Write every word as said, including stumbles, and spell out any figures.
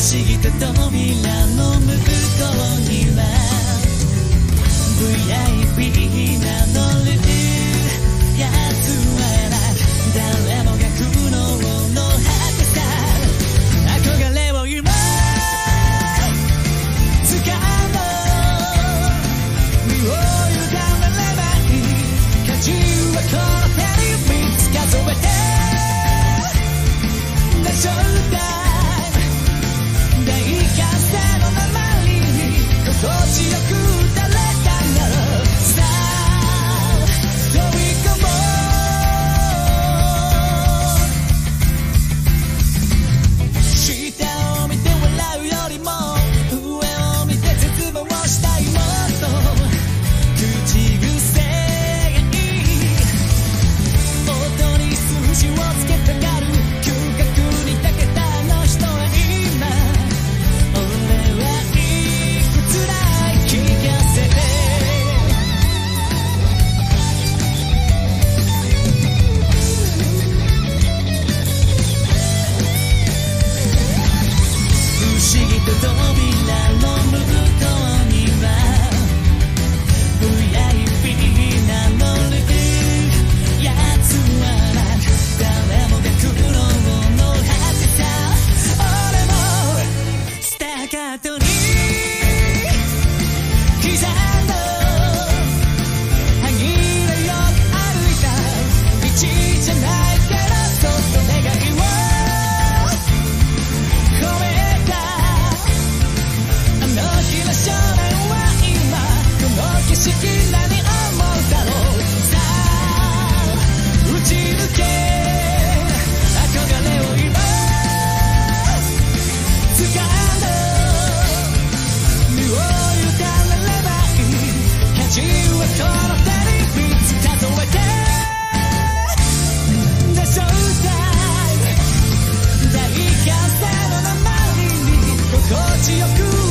思議と扉の向こうには ブイアイピー 名乗るやつはな誰もが苦悩の果てさ憧れを今掴もう身を委ねればいい価値はこの手にみつ数えてでしょうか大歓声の周りに心地よく誰かがさあ飛び込もう下を見て笑うよりも上を見て絶望したいもっと口癖がいい音に数字をつけたがる嗅覚に長けたあの人は今俺はいくつらい聞かせて不思議と扉の向こうには ブイアイピー 名乗るやつはな誰もが苦悩の果てさ俺もスターカートに刻んだ歯切れよく歩いた道じゃないけどそっと願いを込めたあの日の少年は今この景色何思うだろうさあ打ち抜け憧れを今掴んだ身を委ねればいい価値はこの手にみつ数えてでしょうか大歓声の周りに心地よく